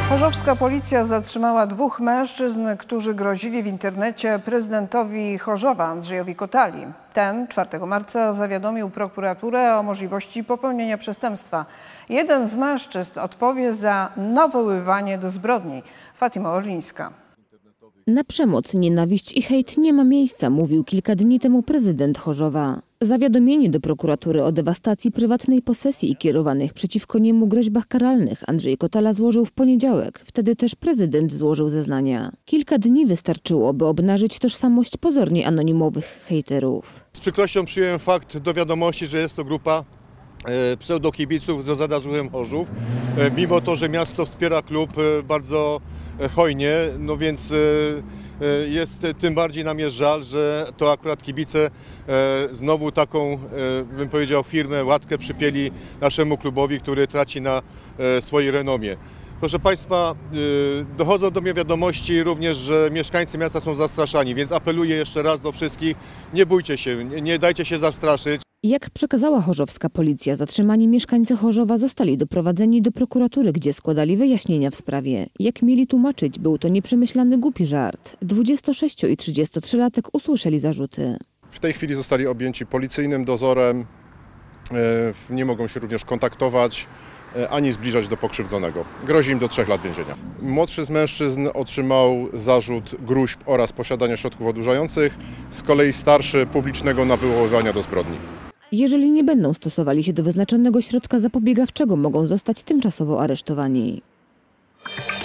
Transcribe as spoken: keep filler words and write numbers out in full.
Chorzowska policja zatrzymała dwóch mężczyzn, którzy grozili w internecie prezydentowi Chorzowa, Andrzejowi Kotali. Ten czwartego marca zawiadomił prokuraturę o możliwości popełnienia przestępstwa. Jeden z mężczyzn odpowie za nawoływanie do zbrodni. Fatima Orlińska. Na przemoc, nienawiść i hejt nie ma miejsca, mówił kilka dni temu prezydent Chorzowa. Zawiadomienie do prokuratury o dewastacji prywatnej posesji i kierowanych przeciwko niemu groźbach karalnych Andrzej Kotala złożył w poniedziałek. Wtedy też prezydent złożył zeznania. Kilka dni wystarczyło, by obnażyć tożsamość pozornie anonimowych hejterów. Z przykrością przyjąłem fakt do wiadomości, że jest to grupa pseudokibiców związana z ruchem Chorzów. Mimo to, że miasto wspiera klub bardzo hojnie, no więc jest tym bardziej nam jest żal, że to akurat kibice znowu taką, bym powiedział, firmę, łatkę przypieli naszemu klubowi, który traci na swojej renomie. Proszę Państwa, dochodzą do mnie wiadomości również, że mieszkańcy miasta są zastraszani, więc apeluję jeszcze raz do wszystkich, nie bójcie się, nie dajcie się zastraszyć. Jak przekazała chorzowska policja, zatrzymani mieszkańcy Chorzowa zostali doprowadzeni do prokuratury, gdzie składali wyjaśnienia w sprawie. Jak mieli tłumaczyć, był to nieprzemyślany głupi żart. dwudziestosześcio- i trzydziestotrzylatek usłyszeli zarzuty. W tej chwili zostali objęci policyjnym dozorem, nie mogą się również kontaktować ani zbliżać do pokrzywdzonego. Grozi im do trzech lat więzienia. Młodszy z mężczyzn otrzymał zarzut gróźb oraz posiadania środków odurzających, z kolei starszy publicznego nawoływania do zbrodni. Jeżeli nie będą stosowali się do wyznaczonego środka zapobiegawczego, mogą zostać tymczasowo aresztowani.